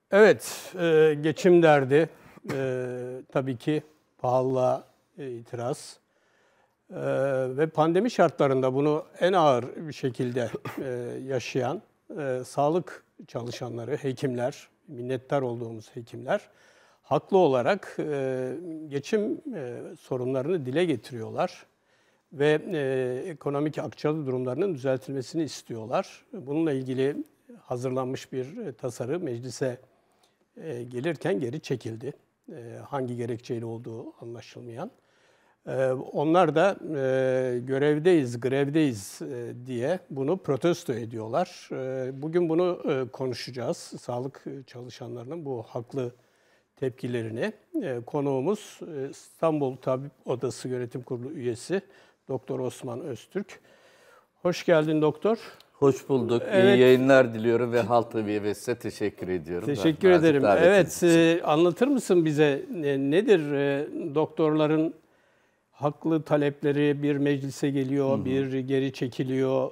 Evet, geçim derdi, tabii ki pahalılığa itiraz ve pandemi şartlarında bunu en ağır bir şekilde yaşayan sağlık çalışanları, hekimler, minnettar olduğumuz hekimler haklı olarak geçim sorunlarını dile getiriyorlar ve ekonomik akçalı durumlarının düzeltilmesini istiyorlar. Bununla ilgili hazırlanmış bir tasarı meclise gelirken geri çekildi. Hangi gerekçeyle olduğu anlaşılmayan. Onlar da görevdeyiz, grevdeyiz diye bunu protesto ediyorlar. Bugün bunu konuşacağız. Sağlık çalışanlarının bu haklı tepkilerini. Konuğumuz İstanbul Tabip Odası Yönetim Kurulu üyesi Doktor Osman Öztürk. Hoş geldin doktor. Hoş bulduk. Evet. İyi yayınlar diliyorum ve Halk TV'ye size teşekkür ediyorum. Teşekkür ederim. Evet, anlatır mısın bize nedir doktorların haklı talepleri, bir meclise geliyor, bir geri çekiliyor.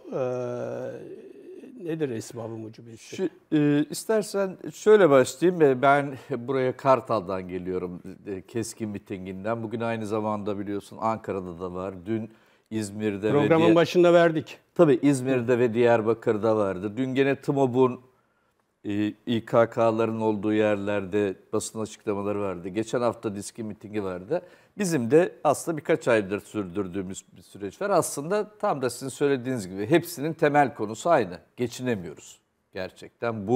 Nedir esbab-ı mucibesi? İstersen şöyle başlayayım. Ben buraya Kartal'dan geliyorum, Keskin mitinginden. Bugün aynı zamanda biliyorsun Ankara'da da var. Dün İzmir'de programın başında verdik. Tabii İzmir'de ve Diyarbakır'da vardı. Dün gene TMOB'un İKK'ların olduğu yerlerde basın açıklamaları vardı. Geçen hafta diski mitingi vardı. Bizim de aslında birkaç aydır sürdürdüğümüz bir süreç var. Aslında tam da sizin söylediğiniz gibi hepsinin temel konusu aynı. Geçinemiyoruz. Gerçekten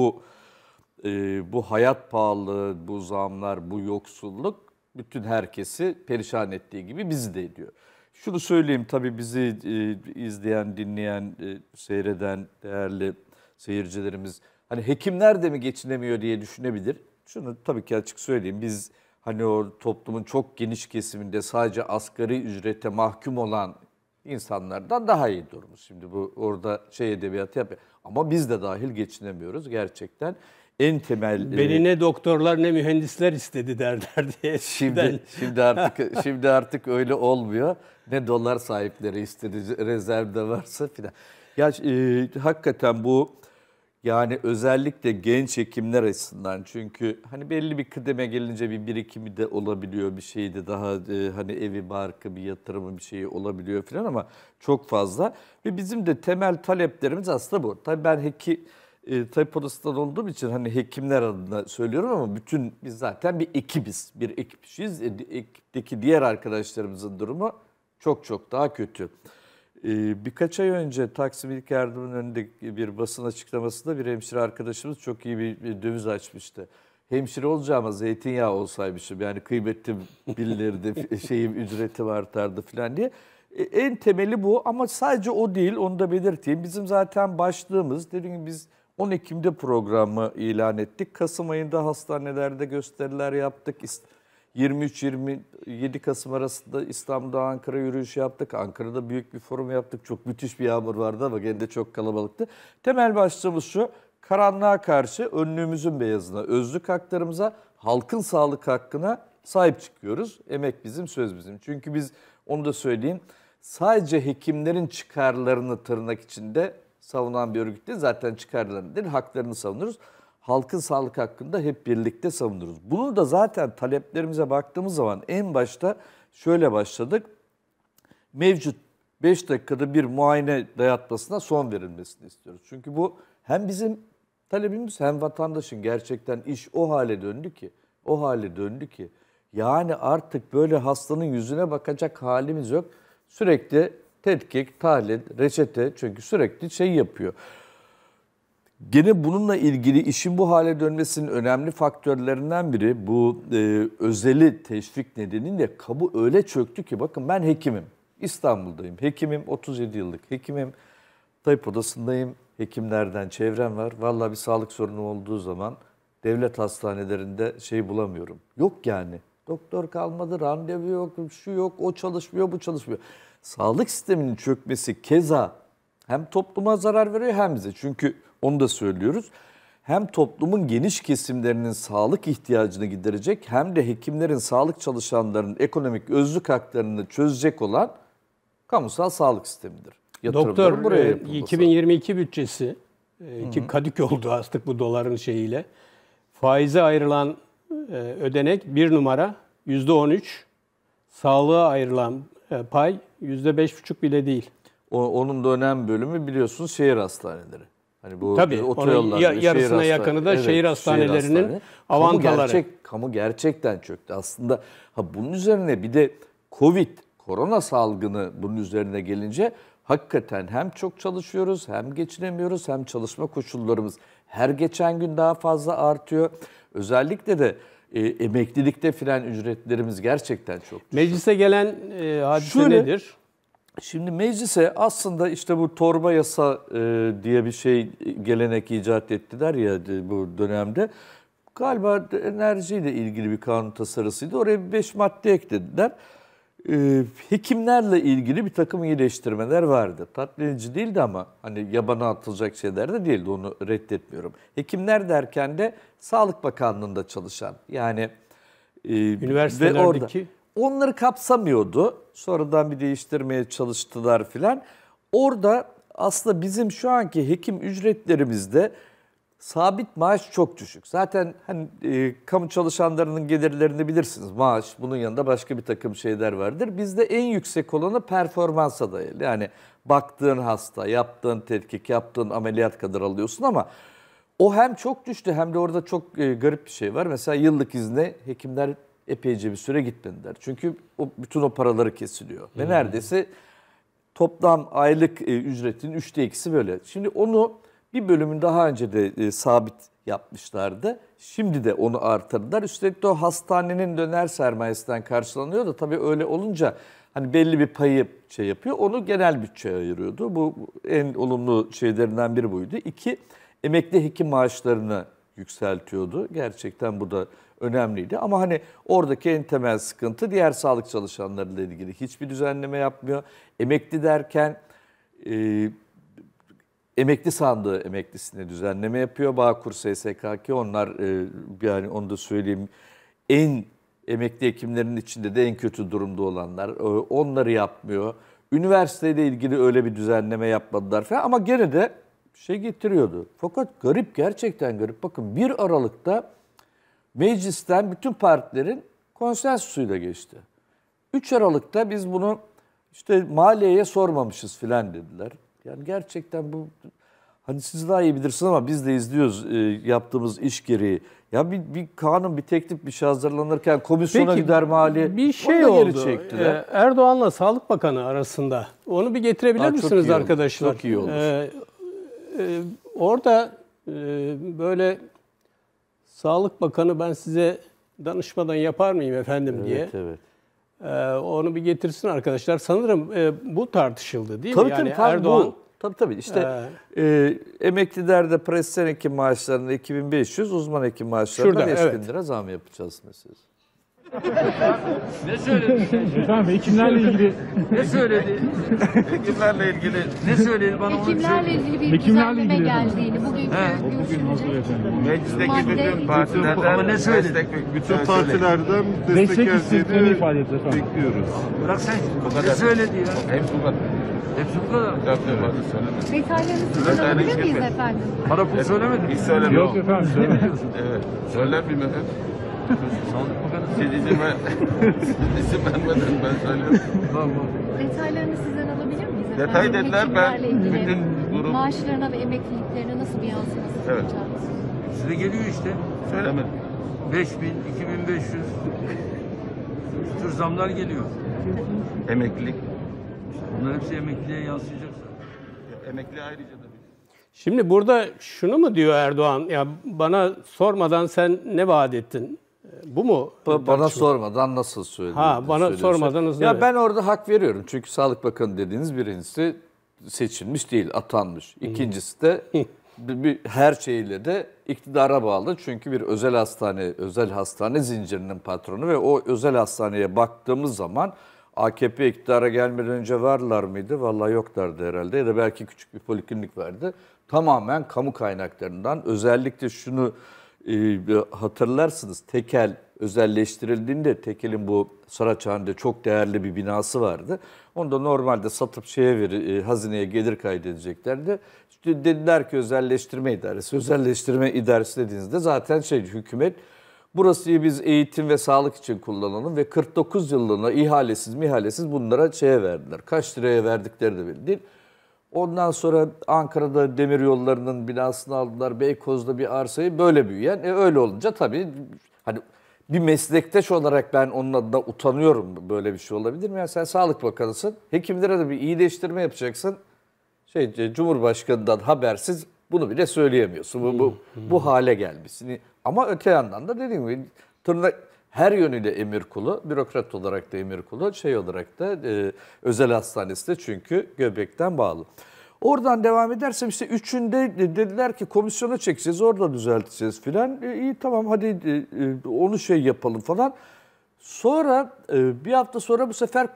bu hayat pahalılığı, bu zamlar, bu yoksulluk bütün herkesi perişan ettiği gibi bizi de ediyor. Şunu söyleyeyim, tabii bizi izleyen, dinleyen, seyreden değerli seyircilerimiz hani hekimler de mi geçinemiyor diye düşünebilir. Şunu tabii ki açık söyleyeyim. Biz hani o toplumun çok geniş kesiminde sadece asgari ücrete mahkum olan insanlardan daha iyi durumuz. Şimdi bu orada edebiyatı yapıyor. Ama biz de dahil geçinemiyoruz gerçekten. En temel beni ne doktorlar ne mühendisler istedi derler diye. Şimdi artık öyle olmuyor. Ne dolar sahipleri istedi, rezervde varsa filan. Ya hakikaten bu yani özellikle genç hekimler açısından, çünkü hani belli bir kıdeme gelince bir birikimi de olabiliyor, bir şeyi de daha hani evi barkı bir yatırımı bir şeyi olabiliyor filan ama çok fazla ve bizim de temel taleplerimiz aslında bu. Tabii ben tabip odasından olduğum için hani hekimler adına söylüyorum ama biz zaten bir ekibiz, bir ekipçiyiz. Ekipteki diğer arkadaşlarımızın durumu çok çok daha kötü. Birkaç ay önce Taksim İlk Yardım'ın önünde bir basın açıklamasında bir hemşire arkadaşımız çok iyi bir döviz açmıştı. Hemşire olacağıma zeytinyağı olsaymışım, yani kıymetli bilinirdi, ücretim artardı falan diye. En temeli bu ama sadece o değil, onu da belirteyim. Bizim zaten başlığımız, dediğim gibi biz 10 Ekim'de programı ilan ettik. Kasım ayında hastanelerde gösteriler yaptık. 23-27 Kasım arasında İstanbul'da Ankara yürüyüşü yaptık. Ankara'da büyük bir forum yaptık. Çok müthiş bir yağmur vardı ama gene de çok kalabalıktı. Temel başlığımız şu: karanlığa karşı önlüğümüzün beyazına, özlük haklarımıza, halkın sağlık hakkına sahip çıkıyoruz. Emek bizim, söz bizim. Çünkü biz, onu da söyleyeyim, sadece hekimlerin çıkarlarını tırnak içinde savunan bir örgüt değil. Zaten çıkarlarını değil, haklarını savunuruz. Halkın sağlık hakkında hep birlikte savunuruz. Bunu da zaten taleplerimize baktığımız zaman en başta şöyle başladık. Mevcut 5 dakikada bir muayene dayatmasına son verilmesini istiyoruz. Çünkü bu hem bizim talebimiz hem vatandaşın, gerçekten iş o hale döndü ki yani artık böyle hastanın yüzüne bakacak halimiz yok. Sürekli tetkik, tahlil, reçete, çünkü sürekli yapıyor. Gene bununla ilgili işin bu hale dönmesinin önemli faktörlerinden biri bu özeli teşvik nedeniyle kamu öyle çöktü ki, bakın ben hekimim, İstanbul'dayım, hekimim, 37 yıllık hekimim, tabip odasındayım, hekimlerden çevrem var. Vallahi bir sağlık sorunu olduğu zaman devlet hastanelerinde bulamıyorum. Yok yani, doktor kalmadı, randevu yok, şu yok, o çalışmıyor, bu çalışmıyor. Sağlık sisteminin çökmesi keza hem topluma zarar veriyor hem bize. Çünkü onu da söylüyoruz. Hem toplumun geniş kesimlerinin sağlık ihtiyacını giderecek hem de hekimlerin, sağlık çalışanlarının ekonomik özlük haklarını çözecek olan kamusal sağlık sistemidir. Doktor, buraya 2022 bütçesi ki kadük oldu artık bu doların faize ayrılan ödenek 1 numara %13, sağlığa ayrılan pay %5,5 bile değil. Onun da önemli bölümü biliyorsunuz şehir hastaneleri. Hani bu tabii onun yarısına yakını da şehir hastanelerinin avantaları. Kamu gerçekten çöktü. Aslında bunun üzerine bir de korona salgını bunun üzerine gelince hakikaten hem çok çalışıyoruz, hem geçinemiyoruz, hem çalışma koşullarımız her geçen gün daha fazla artıyor. Özellikle de emeklilikte filan ücretlerimiz gerçekten çok düşük. Meclise gelen hadise nedir? Şimdi meclise aslında işte bu torba yasa diye bir şey gelenek icat ettiler ya bu dönemde. Galiba enerjiyle ilgili bir kanun tasarısıydı. Oraya bir 5 madde eklediler. Hekimlerle ilgili bir takım iyileştirmeler vardı. Tatmin edici değildi ama hani yabana atılacak şeyler de değildi. Onu reddetmiyorum. Hekimler derken de Sağlık Bakanlığı'nda çalışan yani üniversitelerdeki onları kapsamıyordu. Sonradan bir değiştirmeye çalıştılar filan. Orada aslında bizim şu anki hekim ücretlerimizde sabit maaş çok düşük. Zaten hani kamu çalışanlarının gelirlerini bilirsiniz. Maaş, bunun yanında başka bir takım şeyler vardır. Bizde en yüksek olanı performansa dayalı. Yani baktığın hasta, yaptığın tetkik, yaptığın ameliyat kadar alıyorsun ama o hem çok düştü hem de orada çok garip bir şey var. Mesela yıllık izne hekimler epeyce bir süre gitmediler. Çünkü bütün o paraları kesiliyor. Ve neredeyse toplam aylık ücretin 2/3 böyle. Şimdi onu bir bölümün daha önce de sabit yapmışlardı. Şimdi de onu artırdılar. Üstelik de o hastanenin döner sermayesinden karşılanıyor da tabii öyle olunca hani belli bir payı yapıyor. Onu genel bütçeye ayırıyordu. Bu en olumlu şeylerinden biri buydu. 2, emekli hekim maaşlarını yükseltiyordu. Gerçekten bu da önemliydi. Ama hani oradaki en temel sıkıntı diğer sağlık çalışanlarıyla ilgili hiçbir düzenleme yapmıyor. Emekli derken emekli sandığı emeklisine düzenleme yapıyor. Bağkur, SSKK onlar yani onu da söyleyeyim en emekli hekimlerin içinde de en kötü durumda olanlar. Onları yapmıyor. Üniversiteyle ilgili öyle bir düzenleme yapmadılar falan ama gene de şey getiriyordu. Fakat garip, gerçekten garip. Bakın 1 Aralık'ta meclisten bütün partilerin konsensusuyla geçti. 3 Aralık'ta biz bunu işte maliyeye sormamışız filan dediler. Yani gerçekten bu hani siz daha iyi bilirsiniz ama biz de izliyoruz yaptığımız iş gereği. Ya bir kanun, bir teklif, bir şey hazırlanırken komisyona gider mali. Bir şey oldu. Erdoğan'la Sağlık Bakanı arasında. Onu bir getirebilir misiniz arkadaşlar? Çok iyi olur. Orada böyle Sağlık Bakanı ben size danışmadan yapar mıyım efendim diye. Evet. Onu bir getirsin arkadaşlar. Sanırım bu tartışıldı değil mi? Yani tabii, Erdoğan. Bu. Tabii. İşte emeklilerde pratisyen hekim maaşlarına 2.500, uzman hekim maaşlarına 5.000 lira zam yapacağız mesela. Ne söyledi? Efendim hekimlerle ilgili ne söyledi? Hekimlerle ilgili ne söyledi bana onu Hekimlerle ilgili bir Hekimlerle düzenleme ilgili geldiğini bugünkü bugün hazır efendim. meclisteki bütün partilerden Ama ne söyledi? bütün partilerden Destek istediklerini ifade etti efendim. bekliyoruz. Bırak sen. Bu kadar. Ne söyledi ya? Hepsi bu kadar. Hepsi bu kadar. Tabii söylemedim. detaylarını sizden alabilir miyiz efendim? Para pul söylemedi. Hiç söyleme. Yok efendim. Evet. Söyler bilmem hep. Sağlık Bakanı. İzin vermeden ben söylüyorum. Detaylarını sizden alabilir miyiz efendim? Detay dediler, ben Hekimlerle ilgili bütün grup- maaşlarına ve emekliliklerine nasıl bir yansıması Evet. yapacağınız? Size geliyor işte. Söylemedim. 5.000, 2.500 bu tür zamlar geliyor. Emeklilik. Bunlar hepsi emekliliğe yansıyacak zaten. Emekli ayrıca da bir. Şimdi burada şunu mu diyor Erdoğan? Ya bana sormadan sen ne vaat ettin? Bu mu? Bana sormadan nasıl söyledin? Bana sormadan nasıl? Ya ben orada hak veriyorum. Çünkü Sağlık Bakanı dediğiniz birincisi seçilmiş değil, atanmış. İkincisi de her şeyle de iktidara bağlı. Çünkü bir özel hastane zincirinin patronu ve o özel hastaneye baktığımız zaman AKP iktidara gelmeden önce varlar mıydı? Vallahi yoklardı herhalde. Ya da belki küçük bir poliklinik vardı. Tamamen kamu kaynaklarından. Özellikle şunu hatırlarsınız. Tekel özelleştirildiğinde Tekel'in bu Saraçhane'de çok değerli bir binası vardı. Onu da normalde satıp hazineye gelir kaydedeceklerdi. İşte dediler ki özelleştirme idaresi. Özelleştirme idaresi dediğinizde zaten hükümet burasıyı biz eğitim ve sağlık için kullanalım ve 49 yıllığına ihalesiz bunlara verdiler. Kaç liraya verdikleri de belli değil. Ondan sonra Ankara'da demiryollarının binasını aldılar. Beykoz'da bir arsayı böyle büyüyen. Öyle olunca tabii hani bir meslektaş olarak ben onun adına utanıyorum. Böyle bir şey olabilir mi? Yani sen Sağlık Bakanısın. Hekimlere de bir iyileştirme yapacaksın. Cumhurbaşkanından habersiz bunu bile söyleyemiyorsun. Bu hale gelmişsin. Ama öte yandan da dediğim gibi her yönüyle emir kulu, bürokrat olarak da emir kulu, olarak da özel hastanesi de çünkü Göbek'ten bağlı. Oradan devam edersem işte üçünde dediler ki komisyona çekeceğiz, orada düzelteceğiz filan. İyi tamam hadi onu yapalım falan. Sonra bir hafta sonra bu sefer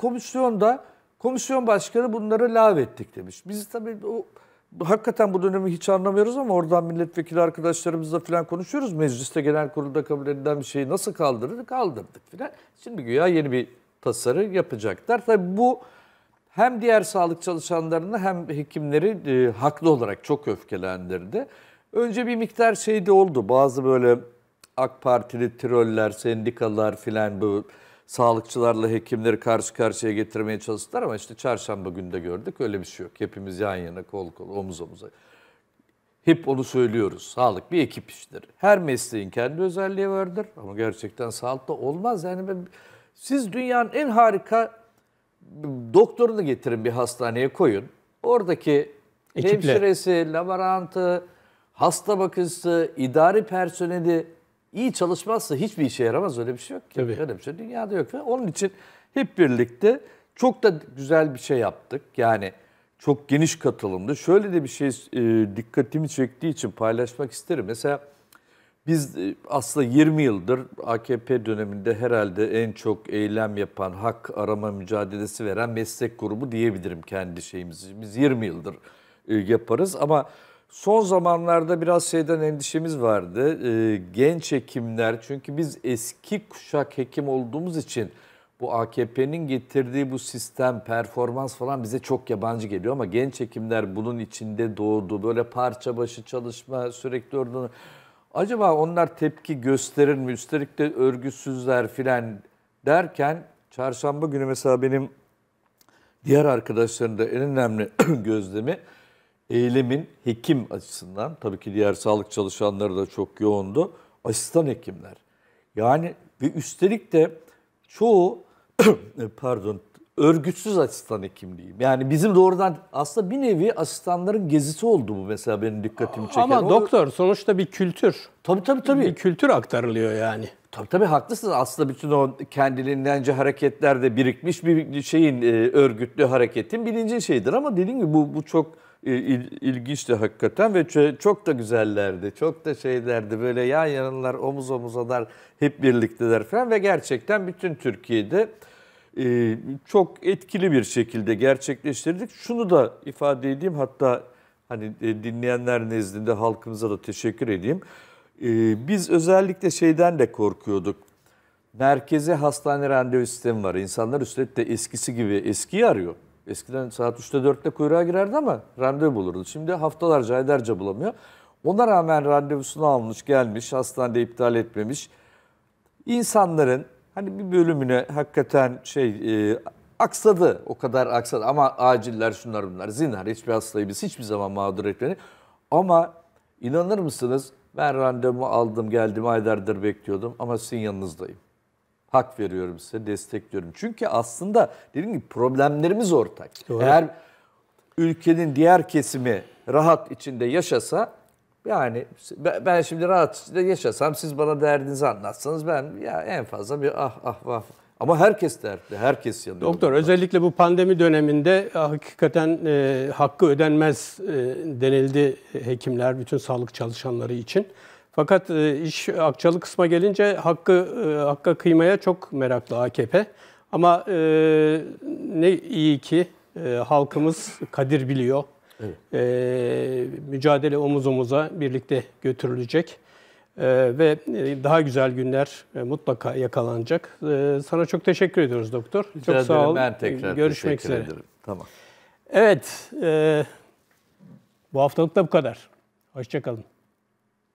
komisyon başkanı bunları lağvettik demiş. Biz tabii hakikaten bu dönemi hiç anlamıyoruz ama oradan milletvekili arkadaşlarımızla falan konuşuyoruz. Mecliste genel kurulda kabul edilen bir şeyi nasıl kaldırdık filan. Şimdi güya yeni bir tasarı yapacaklar. Tabii bu hem diğer sağlık çalışanlarını hem hekimleri haklı olarak çok öfkelendirdi. Önce bir miktar de oldu. Bazı böyle AK Partili troller, sendikalar filan bu sağlıkçılarla hekimleri karşı karşıya getirmeye çalıştılar ama işte çarşamba günü de gördük. Öyle bir şey yok. Hepimiz yan yana, kol kola, omuz omuza. Hep onu söylüyoruz. Sağlık bir ekip işleri. Her mesleğin kendi özelliği vardır ama gerçekten sağlıkta olmaz. Yani siz dünyanın en harika doktorunu getirin bir hastaneye koyun. Oradaki hemşiresi, laborantı, hasta bakıcısı, idari personeli iyi çalışmazsa hiçbir işe yaramaz. Öyle bir şey yok ki. Tabii. Öyle bir şey dünyada yok. Onun için hep birlikte çok da güzel bir şey yaptık. Yani çok geniş katılımdı. Şöyle de bir şey dikkatimi çektiği için paylaşmak isterim. Mesela biz aslında 20 yıldır AKP döneminde herhalde en çok eylem yapan, hak arama mücadelesi veren meslek grubu diyebilirim kendi şeyimizi. Biz 20 yıldır yaparız ama son zamanlarda biraz endişemiz vardı. Genç hekimler, çünkü biz eski kuşak hekim olduğumuz için bu AKP'nin getirdiği bu sistem, performans falan bize çok yabancı geliyor ama genç hekimler bunun içinde doğdu. Böyle parça başı çalışma, sürekli oradan. Acaba onlar tepki gösterir mi? Üstelik de örgütsüzler filan derken çarşamba günü mesela benim diğer arkadaşların da en önemli gözlemi eylemin hekim açısından, tabii ki diğer sağlık çalışanları da çok yoğundu, asistan hekimler. Yani ve üstelik de çoğu örgütsüz asistan hekimliğim. Yani bizim doğrudan aslında bir nevi asistanların gezisi oldu bu mesela, benim dikkatimi çeken. Ama doktor sonuçta bir kültür. Tabii. Bir kültür aktarılıyor yani. Tabii haklısınız. Aslında bütün o kendiliğindence hareketlerde birikmiş bir şeyin, örgütlü hareketin birinci şeyidir. Ama dediğim gibi bu çok ilginçti hakikaten ve çok da güzellerdi. Çok da şeylerdi. Böyle yan yanalar, omuz omuzalar, hep birlikteler falan ve gerçekten bütün Türkiye'de çok etkili bir şekilde gerçekleştirdik. Şunu da ifade edeyim, hatta hani dinleyenler nezdinde halkımıza da teşekkür edeyim. Biz özellikle şeyden de korkuyorduk. Merkezi hastane randevu sistemi var. İnsanlar üstelik de eskisi gibi eskiyi arıyor. Eskiden saat 3'te 4'te kuyruğa girerdi ama randevu bulurdu. Şimdi haftalarca, aylarca bulamıyor. Ona rağmen randevusunu almış, gelmiş, hastanede iptal etmemiş. İnsanların hani bir bölümüne hakikaten aksadı, o kadar aksadı ama aciller şunlar bunlar. Zinhar hiçbir hastayı biz hiçbir zaman mağdur etmedik. Ama inanır mısınız, ben randevumu aldım, geldim, aylardır bekliyordum ama sizin yanınızdayım. Hak veriyorum size, destekliyorum. Çünkü aslında dediğim gibi problemlerimiz ortak. Doğru. Eğer ülkenin diğer kesimi rahat içinde yaşasa, yani ben şimdi rahat içinde yaşasam, siz bana derdinizi anlatsanız ben ya en fazla bir vah. Ama herkes dertli, herkes yanıyor. Doktor, özellikle bu pandemi döneminde hakikaten hakkı ödenmez denildi hekimler, bütün sağlık çalışanları için. Fakat iş akçalı kısma gelince hakka kıymaya çok meraklı AKP. Ama ne iyi ki halkımız kadir biliyor. Evet. Mücadele omuz omuza birlikte götürülecek. Ve daha güzel günler mutlaka yakalanacak. Sana çok teşekkür ediyoruz doktor. Rica Çok sağ ederim. ol. Ben tekrar Görüşmek teşekkür üzere. ederim. Tamam. Evet, bu haftalık da bu kadar. Hoşça kalın.